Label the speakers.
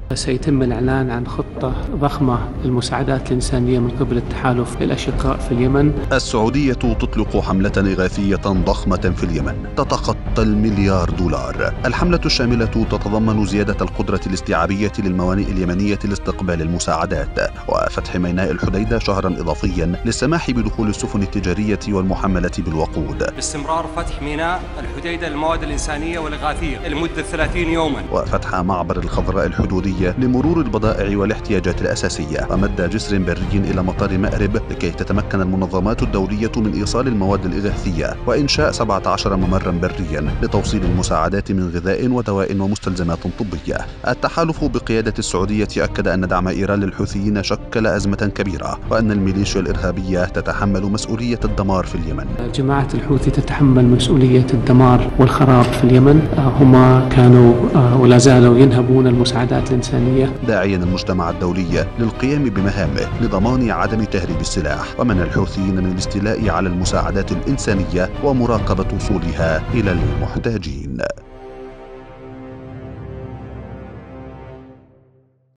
Speaker 1: سيتم الإعلان عن خطة ضخمة للمساعدات الإنسانية من قبل التحالف للأشقاء في اليمن.
Speaker 2: السعودية تطلق حملة إغاثية ضخمة في اليمن تتخطى $1,000,000,000. الحملة الشاملة تتضمن زيادة القدرة الاستيعابية للموانئ اليمنية لاستقبال المساعدات، وفتح ميناء الحديدة شهرا إضافيا للسماح بدخول السفن التجارية والمحملة بالوقود.
Speaker 3: باستمرار فتح ميناء الحديدة للمواد الإنسانية والإغاثية لمدة 30 يوما،
Speaker 2: وفتح معبر الخضراء الحدودية لمرور البضائع والاحتياجات الأساسية، ومد جسر بري إلى مطار مأرب لكي تتمكن المنظمات الدولية من إيصال المواد الإغاثية، وإنشاء 17 ممرا بريا لتوصيل المساعدات من غذاء ودواء ومستلزمات طبية. التحالف بقيادة السعودية أكد أن دعم إيران للحوثيين شكل أزمة كبيرة، وأن الميليشيا الإرهابية تتحمل مسؤولية الدمار في اليمن.
Speaker 1: جماعة الحوثي تتحمل مسؤولية الدمار والخراب في اليمن. هم كانوا ولا زالوا ينهبون المساعدات الإنسانية،
Speaker 2: داعيا المجتمع الدولي للقيام بمهامه لضمان عدم تهريب السلاح ومنع الحوثيين من الاستيلاء على المساعدات الإنسانية ومراقبة وصولها إلى المحتاجين.